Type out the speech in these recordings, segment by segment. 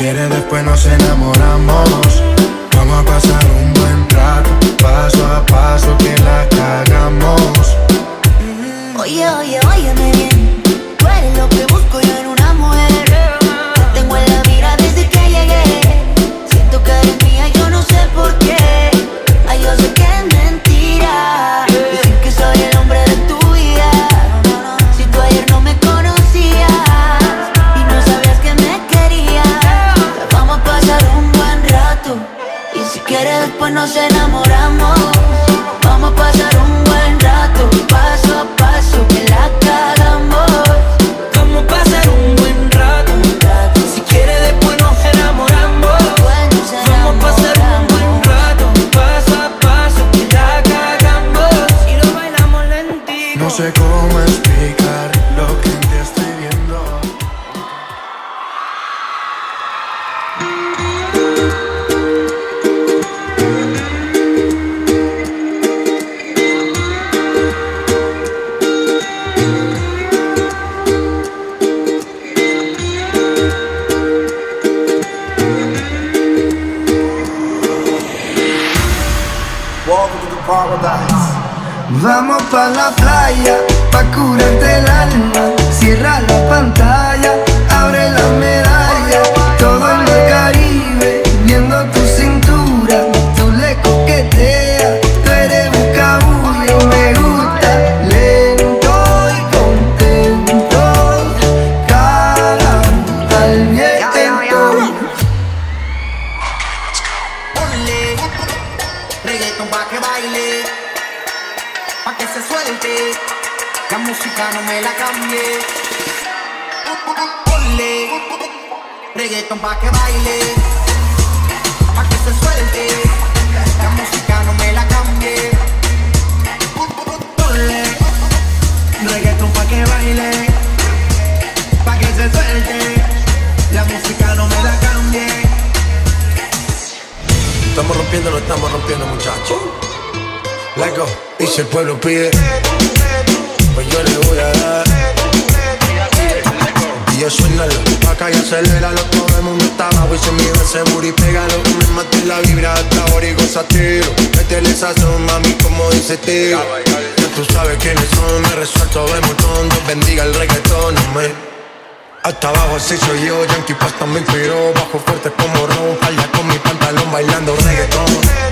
quieres después nos enamoramos. Vamos a pasar un buen rato, paso a paso que la cagamos. Oye, oye, óyeme bien. Tú eres lo que busco yo en una mujer. Te tengo en la mira desde que llegué. Siento que eres mía y yo no sé por qué. Ay, yo sé que es mentira. Dicen que soy el hombre de tu vida. Si tú ayer no me conocías y no sabías que me querías, vamos a pasar un buen rato. Y si quieres después nos enamoramos. Vamos a pasar un buen rato, paso a paso que la cagamos. Vamos a pasar un buen rato. Si quieres después nos enamoramos. Vamos a pasar un buen rato, paso a paso que la cagamos. Y lo bailamos lentito. No sé cómo explicar lo que en ti estoy viendo. Vamos pa' la playa, pa' curarte el alma. Cierra la pantalla, abre la medalla. Todo en el Caribe, viendo tu cintura. Tú le coqueteas, tú eres buscabulla. Me gusta lento y contento. Cara al viento. Ponle reggaeton pa' que baile, pa' que se suelte, la música no me la cambie. Ponle reggaeton pa' que baile, pa' que se suelte, la música no me la cambie. Ponle reggaeton pa' que baile, pa' que se suelte, la música no me la cambie. Estamos rompiendo muchachos. Let go. Y si el pueblo pide, pues yo le voy a dar. Y yo suénalo, acá y aceléralo. Todo el mundo está abajo y se mide ese booty, pégalo. Me maté la vibra hasta ahora y gozatelo. Métele sazón, mami, como dice tío. Ya tú sabes quiénes son, me resuelto de montón. Dios bendiga el reggaetón, me. Hasta abajo así soy yo, Yankee Pasta me inspiró. Bajo fuerte como Ron, falda con mi pantalón bailando reggaetón.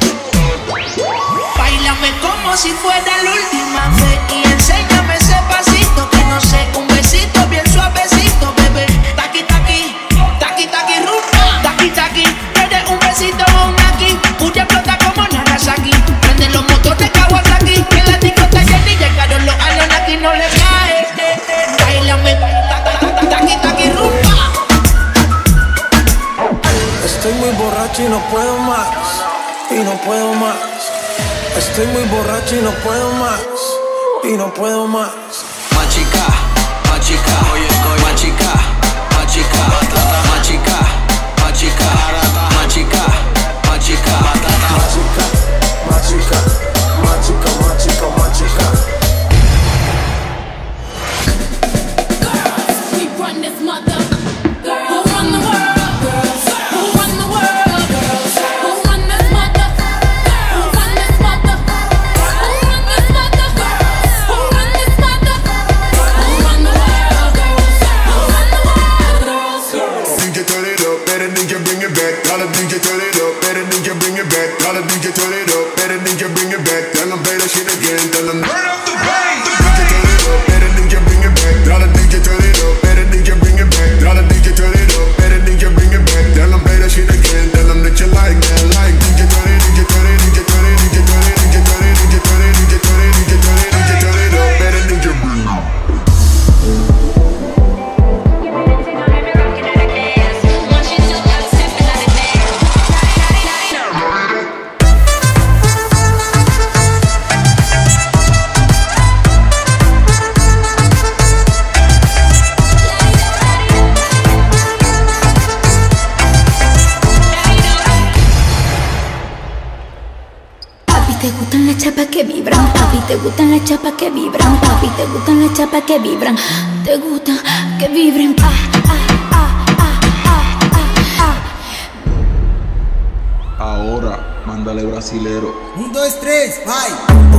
Báilame como si fuera la última vez y enséñame ese pasito que no sé, un besito bien suavecito, bebé. Taqui taqui, taqui taqui rumba, taqui taqui, eres un besito o un aquí. Puya explota como Nagasaki, prende los motores Kawasaki, que la discoteca ya llegaron los años aquí no le cae. Báilame, taqui taqui rumba. Estoy muy borracho y no puedo más, y no puedo más. Estoy muy borracho y no puedo más, y no puedo más. Machica, machica, hoy estoy machica, machica, machica, machica, machica, machica, Machica, machica, machica, machica, machica. Girls, we run this mother. Who run the world? Girls, who run the world? Girls, who run this mother? Who run this mother? Who run this mother? Who run this mother? Who run the world? Girls, who run the world? Girls. DJ turn it up, better DJ bring it back. Tell the DJ turn it up, better DJ bring it back. Tell the DJ turn it up, better DJ bring it back. Tell them play that shit again, tell them turn up the bass. DJ turn it up, better DJ bring it back. Tell the DJ turn it up, better DJ bring it back. Tell the DJ turn it up, better DJ bring it back. Tell them play that shit again, tell them that you like that, like DJ turn it, DJ turn it, DJ turn it, DJ turn it, DJ turn it, DJ turn it, DJ turn it, DJ turn it, DJ turn it up, better DJ bring it back. Te gustan las chapas que vibran, papi, te gustan las chapas que vibran, papi, te gustan las chapas que vibran, te gustan que vibren, ah, ah, ah, ah, ah, ah, ah. Ahora, mándale brasilero. 1, 2, 3, vai!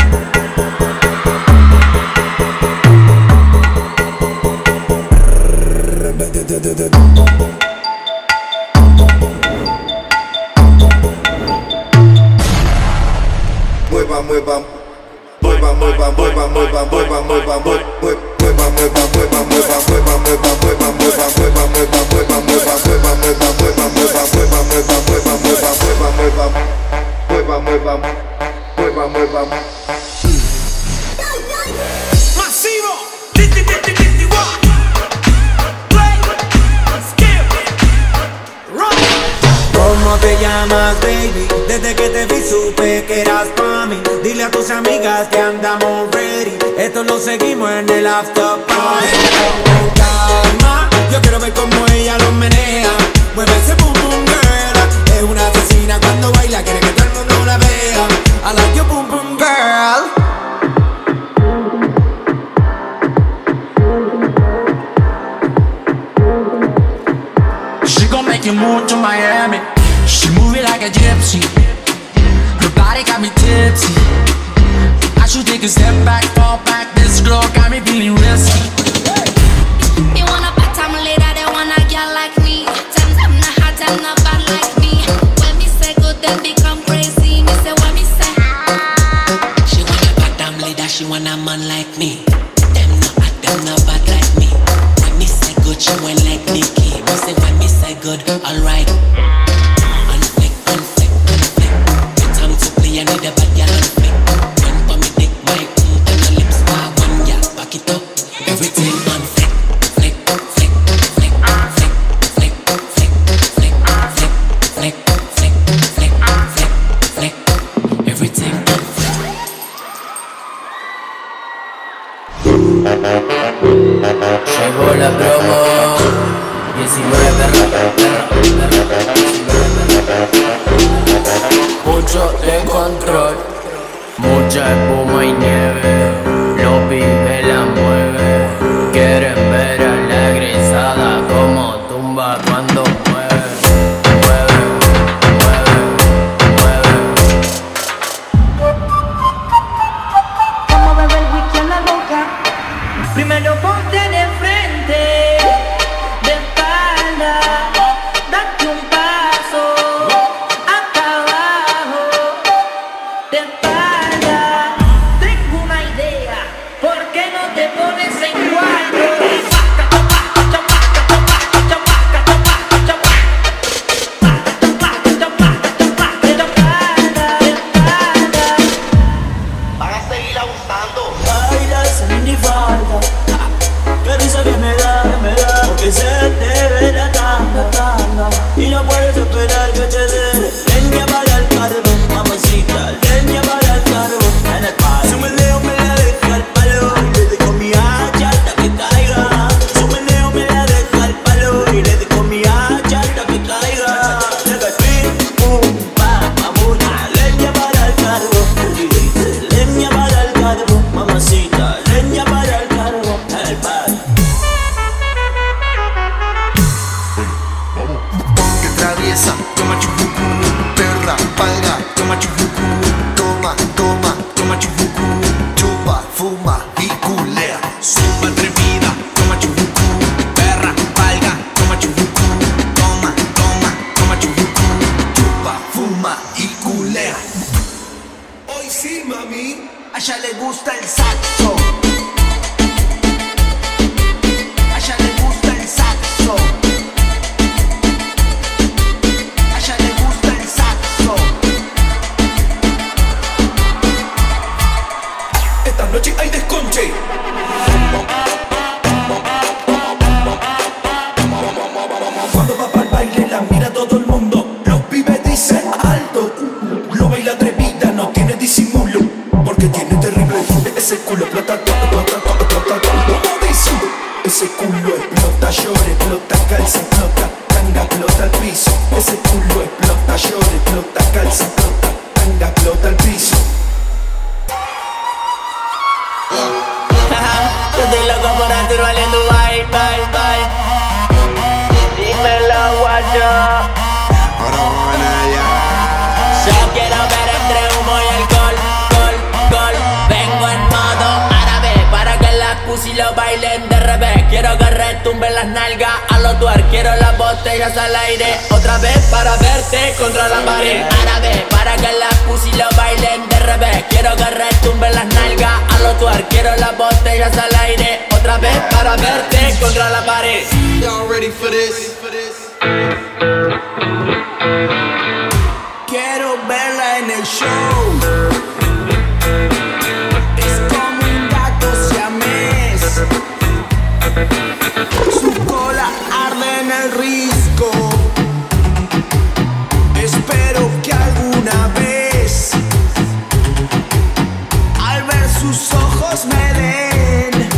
Mueva, mueva, mueva, mueva, mueva, mueva, mueva, mueva, ¿Cómo te llamas, baby? Desde que te vi supe que eras pa' mí. Dile a tus amigas que andamos ready. Esto lo seguimos en el after party. Con calma, yo quiero ver cómo ella lo menea. Mueve ese boom boom girl. Es una asesina cuando baila, quiere que todo el mundo la vea. I like your boom boom girl. She gon' make you move to Miami. She move it like a gypsy. Her body got me tipsy. I should take a step back, fall back. This girl got me feeling risky. They want a bad-time later, they want a girl like me. Tell them not hot and not bad like me. When me say good, then become crazy. Me say what me say. She want a bad-time later, she want a man like me. Them not hot, them not bad like me. When me say good, she went like Nicki. Me say when me say good, alright. Unflick, unflick, unflick. The time to play, I need a bad girl unflick. When for me dick, my and the lips are one, yeah, back it up. Everything unflick, flick, flick, flick, flick, flick, flick, flick, flick, flick, flick, flick, flick, flick. Everything unflick. Llegó la promo 19 mucho de control, mucha espuma y nieve. Los pibes la mueven, quieren ver a la egresada como tumba cuando mueve, mueve, mueve, mueve. Como beber whisky en la boca. Primero ponte de frente, de espalda, date un paso hasta abajo, de espalda. Tengo una idea, ¿por qué no te pones en cuatro? Para seguir abusando. Bailas en mi falda, qué risa que me da, porque se te ve la tanga, y no puedes esperar que te dé leña para el carbón, mamacita, leña para el carbón, en el palo. Su meneo me la deja al palo, y le dejo mi hacha hasta que caiga. Su meneo me la deja al palo, y le dejo mi hacha hasta que caiga. Llega el pim, pum, pam, mamuna, leña para el carbón, y dice leña para el carbón, mamacita, leña para el carbón, en el palo. Que traviesa, toma chupucu, perra, palga, toma chupucu, toma, toma, toma chupucu, chupa, fuma y culea. Super atrevida, toma chubucu. Perra, palga, toma chubucu. Toma, toma, toma chubucu. Chupa, fuma y culea. Hoy sí, mami. A ella le gusta el saxo. A ella le gusta el saxo. A ella le gusta el saxo. Esta noche hay desconche. Cuando va para el baile la mira todo el mundo. Los pibes dicen alto. Lo baila atrevida, no tiene disimulo, porque tiene terrible. Ese culo explota, como dice. Ese culo explota, llora, explota, calza, explota, tanga, explota al piso. Ese culo explota, llora, explota, calza, explota, tanga, explota al piso. Yo estoy loco por hacer valiendo bye, bye, bye. Dímelo, guacho. Ahora van allá. las nalgas a los tuer. Quiero las botellas al aire, otra vez para verte contra la pared. Árabe, para que las pussy lo bailen de revés. Quiero que retumben las nalgas a los tuer. Quiero las botellas al aire, otra vez para verte contra la pared. Y'all ready for this? Quiero verla en el show. Es como un gato siamés. Su cola arde en el risco. Espero que alguna vez al ver sus ojos me den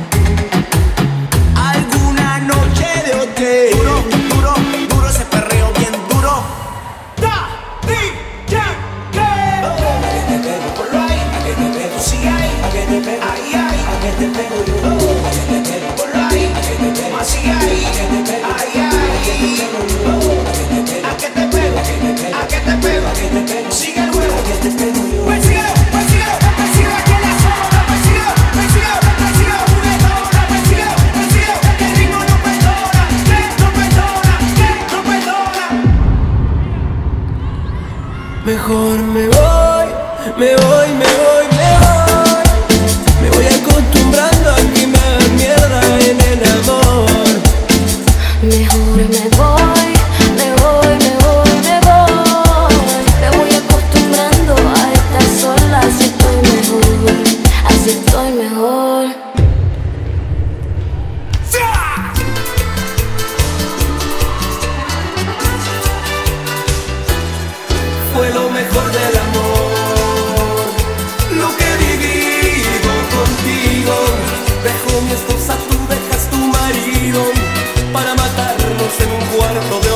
alguna noche de hotel. Duro, duro, duro ese perreo bien duro. Da, di, ya, que. A que te pego por ahí, a que te pego, sí hay, a que te pego, ay, ay, a que te pego yo, a que te pego por ahí, a que te pego, así hay, a que te pego, ay, ay, a que te pego yo, a que te pego, a que te pego, a que te pego, a que te pego, sigue el juego, a que te pego yo. Pues síguelo, aquí en la zona, pues síguelo, juguetona, pues síguelo, que el ritmo no perdona, que no perdona, que no perdona. Mejor me voy, me voy, me voy, me voy. Me voy acostumbrando a que me hagan mierda en el amor. Mejor me voy, me voy, me voy, me voy. Me voy acostumbrando a estar sola, así estoy mejor, así estoy mejor. Fue lo mejor del amor, lo que he vivido contigo. Dejo mi esposa, tú dejas tu marido, para matarnos en un cuarto de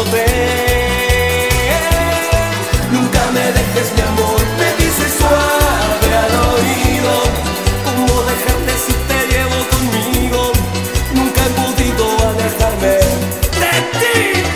hotel. Nunca me dejes, mi amor, me dices suave al oído. ¿Cómo dejarte si te llevo conmigo? Nunca he podido alejarme de ti.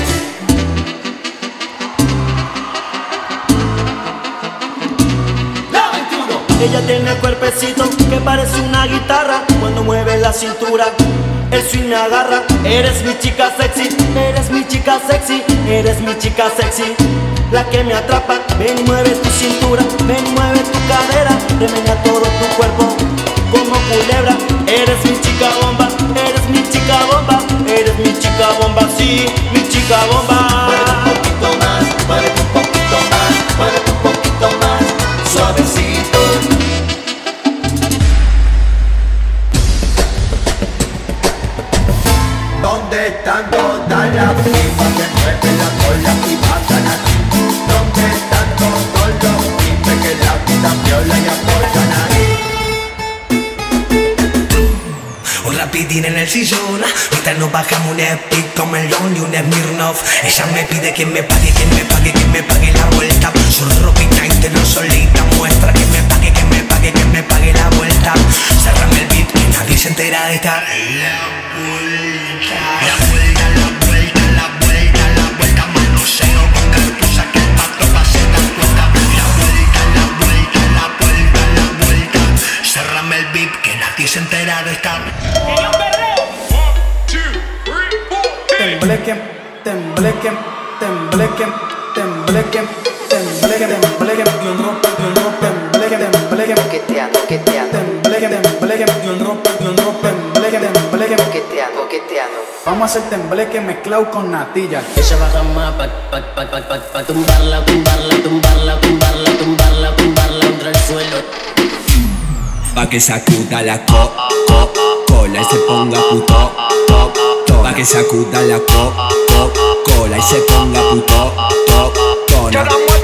Ella tiene el cuerpecito que parece una guitarra. Cuando mueve la cintura, el swing me agarra. Eres mi chica sexy, eres mi chica sexy, eres mi chica sexy, la que me atrapa. Ven y mueve tu cintura, ven y mueve tu cadera. Remena todo tu cuerpo como culebra. Eres mi chica bomba, eres mi chica bomba, eres mi chica bomba, sí, mi chica bomba. Muévete un poquito más, muévete un poquito más, muévete un poquito más, suavecito. ¿Dónde están todas las pipas que mueven la cola y pasan aquí? ¿Dónde están todos los pibes que la vida viola y apoyan ahí? Un rapidín en el sillón, ahorita nos bajamos un epic como el Lonely, un Smirnoff. Ella me pide que me pague, que me pague, que me pague la vuelta. Su ropita interior solita muestra que me pague, que me pague, que me pague la vuelta. Cerrame el beat, que nadie se entera de esta. La vuelta, la vuelta, la vuelta, la vuelta, manoseo con cartuza que el pato pase la cuenta. La vuelta, la vuelta, la vuelta, la vuelta. Cerrame el beat, que nadie se entera de esta. Tembleque, tembleque, tembleque, tembleque, tembleque, tembleque, yo rompo, tembleque, tembleque, Coqueteando, coqueteando, tembleque, tembleque, yo rompo, tembleque, tembleque, coqueteando, coqueteando. Vamos a hacer tembleque mezclado con natilla. Ella baja más pa tumbarla, tumbarla, tumbarla, tumbarla, tumbarla, tumbarla contra el suelo. Pa' que sacuda la cola y se ponga puto, pa' que sacuda la cola y se ponga puto,